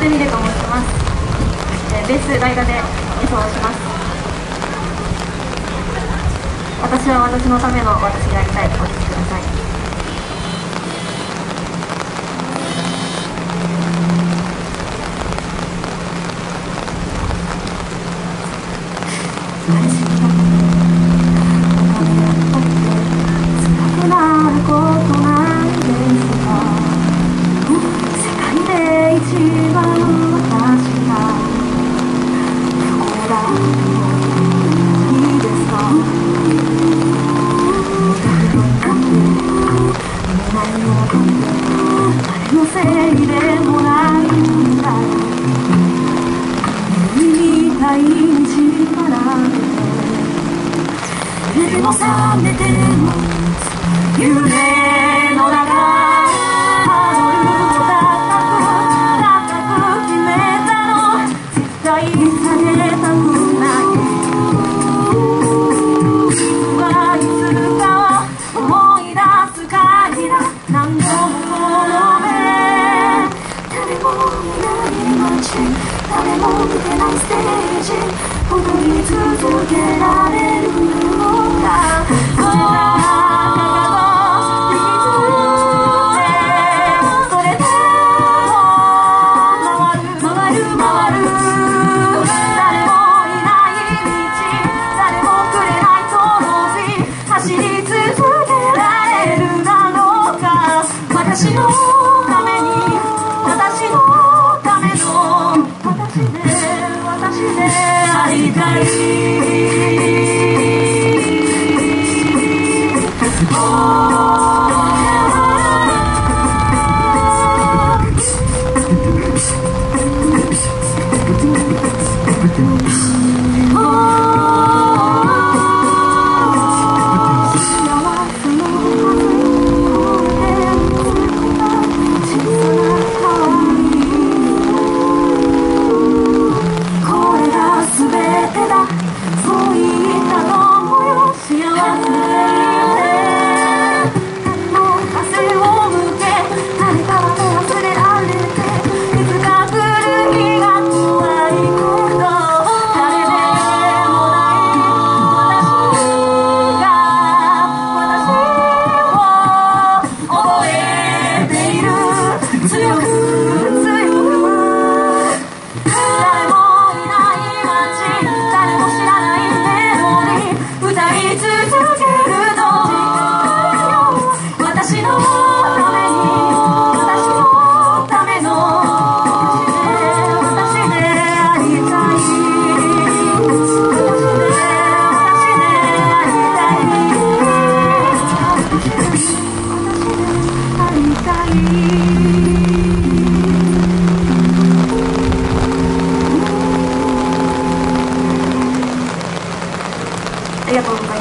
手ミレと申します。ベース代打で演奏をします。私は私のための私でありたい。お聴きください。夢も覚めても夢の中ハードルを高く決めたの絶対下げたくないいつかを思い出す限り何度もこの目誰も見ない街誰も見てないステージ踊り続けられるのか私のために私のための私でありたいありがとうございます。